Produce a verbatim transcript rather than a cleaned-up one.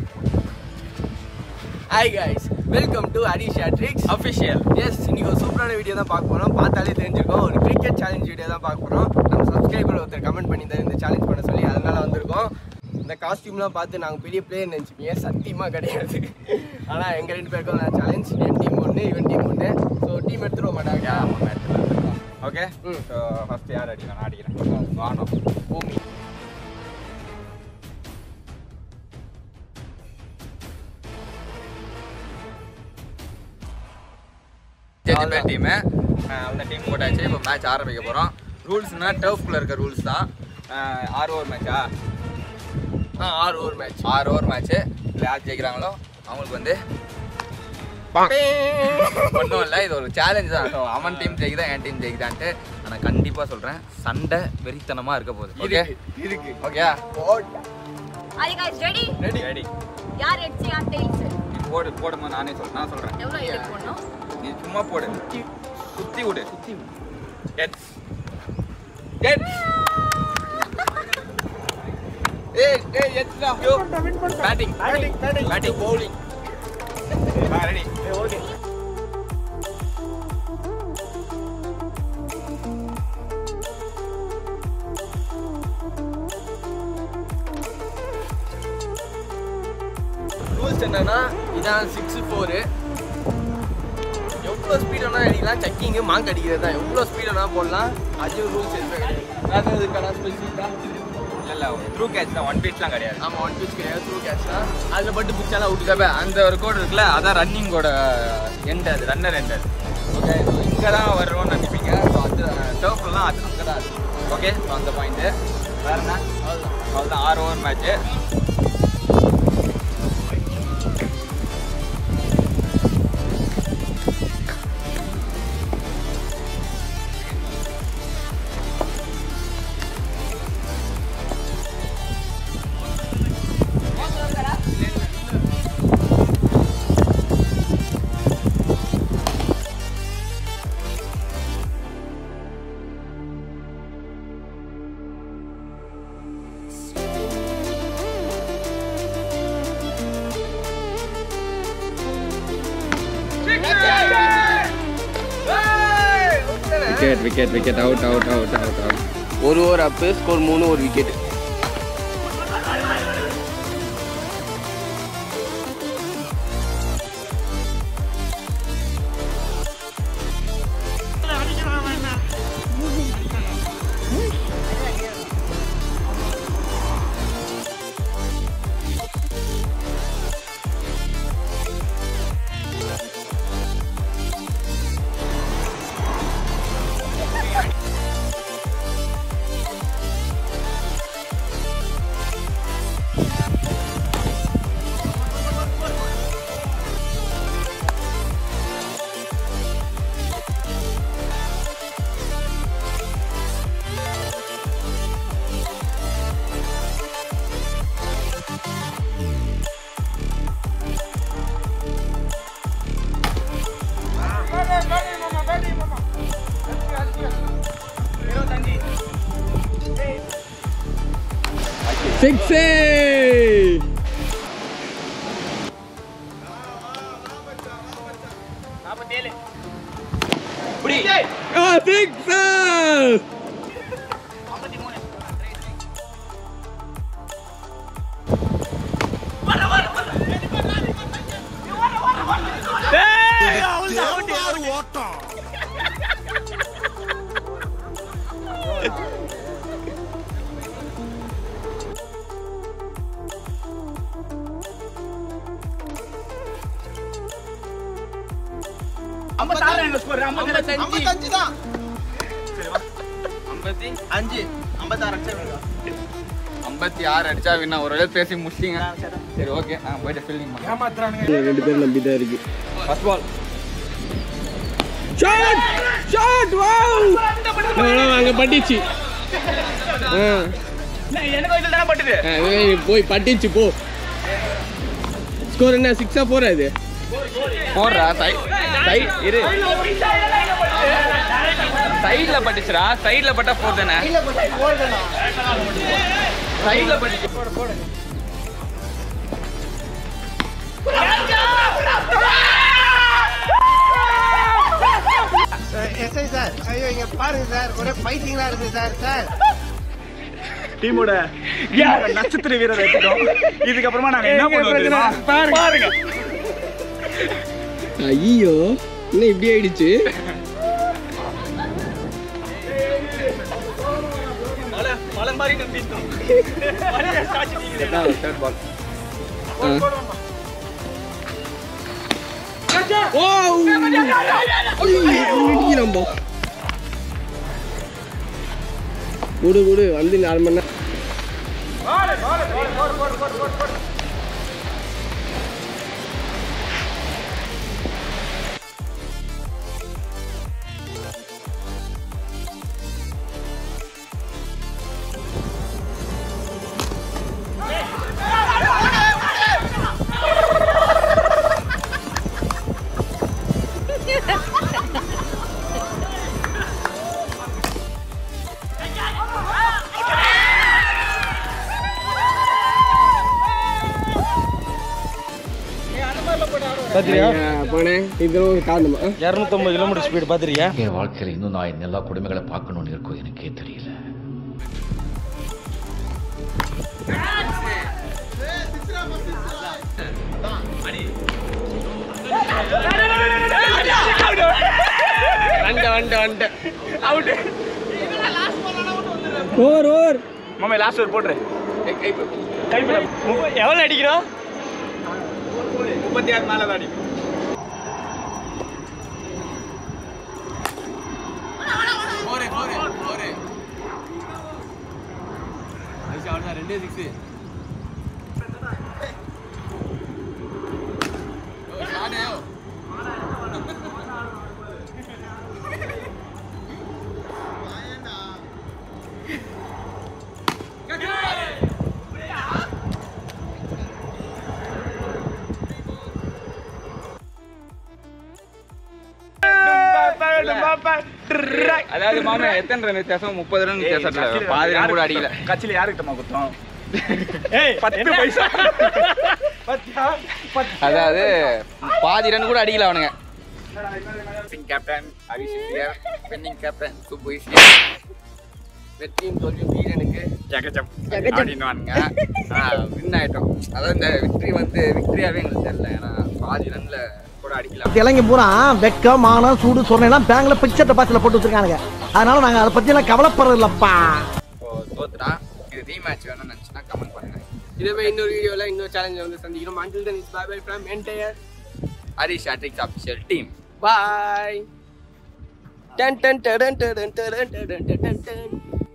Hi guys, welcome to Harish V S TEAM official. Yes, இன்னைக்கு ஒரு சூப்பரான video தான் பார்க்க போறோம். பார்த்தாலே தெரிஞ்சிருக்கும். ஒரு கிரிக்கெட் சேலஞ்ச் வீடியோ தான் பார்க்க போறோம். நம்ம சப்ஸ்கிரைபர் ஒருத்தர் கமெண்ட் பண்ணி தான் இந்த சேலஞ்ச் பண்ண சொல்லி அதனால வந்திருக்கோம். இந்த காஸ்டியூம்லாம் பார்த்து நாங்கள் பெரிய பிளேயர் நினச்சிப்பீங்க, சத்தியமாக கிடையாது. ஆனால் எங்கள் ரெண்டு பேருக்கும் நான் சேலஞ்ச், என் டீம் ஒன்று இவன் டீம் ஒன்று. ஸோ டீம் எடுத்துருவ மாட்டாங்க. ஓகே, ஸோ ஃபஸ்ட்டு யார் அடிக்கிறேன்? நான் அடிக்கிறேன். வானம் பூமி டீமு அந்த டீம் போட்டாச்சு. இப்போ மேட்ச் ஆரம்பிக்க போகிறோம். ரூல்ஸ்னா டர்ஃப்குள்ளே இருக்க ரூல்ஸ் தான். ஆறு ஓவர் மேட்சா? ஆ ஆறு ஓவர் மேட்ச் ஆறு ஓவர் மேட்ச்சு. இல்லை யார் ஜெயிக்கிறாங்களோ அவங்களுக்கு வந்து ஒன்றும் இல்லை, இது ஒரு சேலஞ்ச் தான். ஸோ அவன் டீம் ஜெயிக்குதா என் டீம் ஜெயிக்குதான்ட்டு நான் கண்டிப்பாக சொல்கிறேன். சண்டை வெறித்தனமாக இருக்க போகுது. ஓகே இருக்கு. Okay, Are you guys ready? Ready ready. யார் எட்சி யார் டெயில்ஸ்? நீ போடு போடுமா, நானே சொல்றேன். நான் சொல்றேன். எவ்வளவு எடுக்க போறோம்? நீ சும்மா போடு. சுத்தி விடு. சுத்தி கெட்ஸ் கெட்ஸ். ஏய் ஏய் எட்ஸ்டா. யோ பேட்டிங் பேட்டிங் பேட்டிங் பவுலிங். ஆ ரெடி. ஓகே. ரூல்ஸ் என்னன்னா இதான் சிக்ஸ் ஃபோரு. எவ்வளோ ஸ்பீடானா அடிக்கலாம், சக்கிங்கு மாங்க் அடிக்கிறது தான். எவ்வளோ ஸ்பீடானா போடலாம், அதுவும் ரூல்ஸ் எதுவுமே கிடையாது. வேறு இதுக்கான ஸ்பெசிஃபிக்காக இல்லை இல்லை த்ரூ கேட்ச் தான், ஒன் பீச்லாம் கிடையாது. ஆமாம், ஒன் பீச் கிடையாது, த்ரூ கேட்ச் தான். அதில் பட்டு பிடிச்சாலாம் அவுட். இல்லை அந்த ஒரு கோடு இருக்குல்ல, அதான் ரன்னிங்கோட எண்ட், அது ரன்னர் எண்ட். அது ஓகே, ஸோ இங்கே தான் வருவோம்னு நினைப்பீங்க. ஸோ அந்த டர்ஃப்லாம் அது அங்கே தான் அது. ஓகே, ஸோ அந்த பாயிண்ட்டு வேறு என்ன? அவ்வளோதான் அவ்வளோதான் ஆறு over match. Wicket wicket wicket out out out out out. ஒரு ஓவர் அப்பு, ஸ்கோர் மூணு, ஒரு விக்கெட். சிக்ஸ். ஐம்பத்தி ஆறு அடிச்சா வின்னா. ஒரு வேளை பேசி முடிச்சிங்க. சரி ஓகே, நான் போயிட்டு ஃபீல்டிங் பண்ணுறேன். ரெண்டு பேரும் நம்பி தான் இருக்கு. First ball shot shot. Wow, அங்க பட்டிச்சு. எனக்கு இதுல தான பட்டுது. போய் பட்டிச்சு போ. ஸ்கோர் என்ன, சிக்ஸா ஃபோரா? இது போடுறா. சைட் சைட் இரு, சைடுல பட்டுச்சுடா. சைடுல பட்டா ஃபோர் தானே? சைடுல பட்டுச்சு. போடு போடு. பாருங்க சார் ஒரே ஃபைட்டிங்கா இருக்கு சார் சார் டீமோட நட்சத்திர வீரர் எடுத்துட்டோம். இதுக்கப்புறமா நாங்க என்ன பண்ணுவோம் பாருங்க. ஐயோ என்ன இப்படி ஆயிடுச்சு. மலை மலை மாதிரி நம்பிட்டோம். மலையை சாச்சிட்டீங்க. தேர்ட் பால் ஓ நம்ப குடு குடு வந்து நாலு மணி நேரம் இருநூத்தம்பது கிலோமீட்டர் ஸ்பீடு பாத்துறியா? என் வாழ்க்கையில் இன்னும் நான் எல்லா குடும்பங்களை பார்க்கணும்னு இருக்கும் எனக்கே தெரியல. ஓவர் ஓவர் மாமா லாஸ்ட் ஓவர் போடுறேன். எவ்வளவு அடிக்கிறோம்? முப்பத்தி ஆறு மேல தான் அடிக்கும். ரெண்டே சிக்ஸ் அதாவது மாமா எத்தனை ரன் வித்தியாசம்? முப்பது ரன் வித்தியாசம். பாதி ரன் கூட அடிக்கல. கட்சியில யாருக்கிட்டமா குத்தோம்? பத்து பைசா. அதாவது பாதி ரன் கூட அடிக்கல அவனுங்க. கேப்டன் ஹரிஷ் பென்னிங் கேப்டன் சுப்பு வெற்றியும் தோல்வியும் வீரனுக்கு அப்படின்னுவானுங்க. வின் ஆயிட்டோம். அதாவது இந்த விக்டரி வந்து விக்டரியாவே எங்களுக்கு தெரியல. ஏன்னா பாதி ரன்ல கூட அடிக்கலாம். இலங்கை பூரா வெக்கம் மானம் சூடு சொன்னேன் பேங்க்ல பிக்சர் டெபாசிட்ல போட்டு வச்சிருக்கானுங்க. அதனால நாங்க அதை பத்தி எல்லாம் கவலைப்படுறது இல்லப்பா. தோத்துட்டா இது ரீமேட்ச் வேணும்னு நினைச்சுன்னா கமெண்ட் பண்ணுங்க. இதே இன்னொரு வீடியோல இன்னொரு சேலஞ்ச் வந்து சந்திக்கிறோம். until then bye bye from entire Harish ஆட்ரிக்ஸ் official team. bye. Dun dun dun dun dun dun dun dun dun dun.